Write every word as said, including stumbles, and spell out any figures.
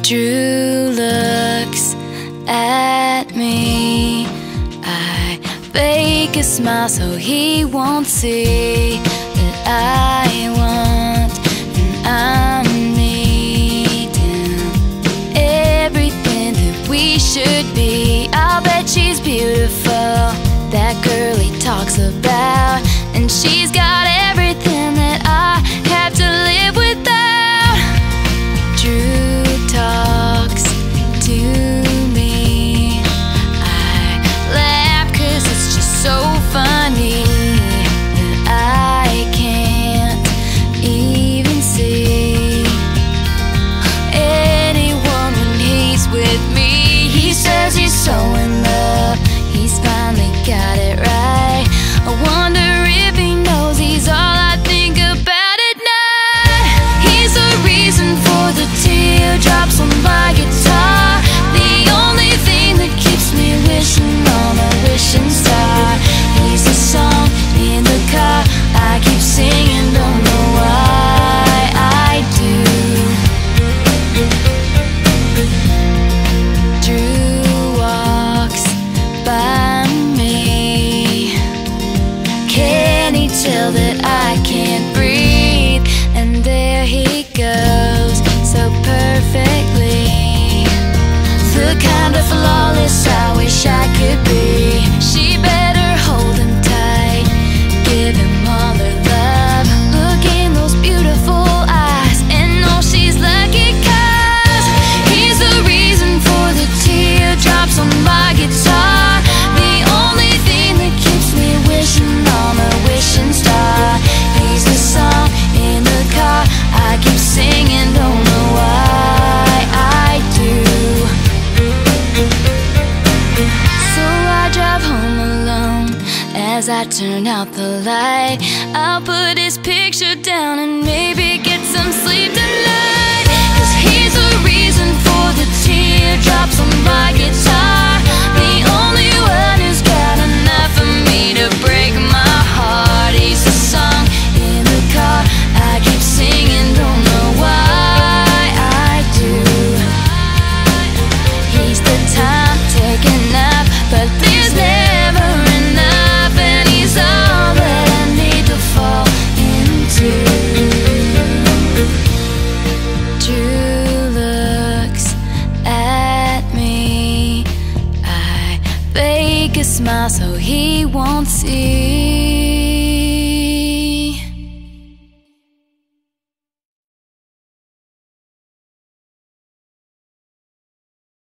Drew looks at me. I fake a smile so he won't see that I want and I'm needing everything that we should be. I'll bet she's beautiful, that girl he talks about, and she's got everything that I have to live without. Drew talks to me. I laugh cause it's just so funny that I can't even see anyone when he's with me. He says he's so in love, he's finally got it right. I wonder if he knows he's all I think about at night. He's the reason for the teardrops on my guitar, the only thing that keeps me wishing on a wishing star. He's the song in the car I keep singing, don't know why I do. Drew walks by me. Can he tell that I can't breathe? And there he goes, so perfectly, the kind of flawless I wish I could be. She better hold him tight, give him all her love. Look in those beautiful eyes and know she's lucky, cause he's the reason for the teardrops on my guitar, the only thing that keeps me wishing on a wishing star. He's the song in the car I keep singing, don't know why I do. So I drive home alone. As I turn out the light, I'll put his picture down and maybe get some sleep tonight. Cause he's the reason for the teardrops on my guitar, the only one who's got enough for me to break my heart. He's the song in the car I keep singing, don't know why I do. He's the time taken up, but there's never enough, and he's all that I need to fall into. Drew looks at me. I fake a smile so he won't see